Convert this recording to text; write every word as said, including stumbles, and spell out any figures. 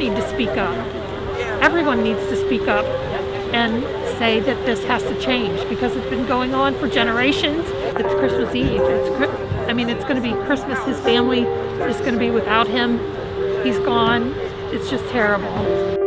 need to speak up. Everyone needs to speak up and say that this has to change because it's been going on for generations. It's Christmas Eve. It's, I mean, it's going to be Christmas. His family is going to be without him. He's gone. It's just terrible.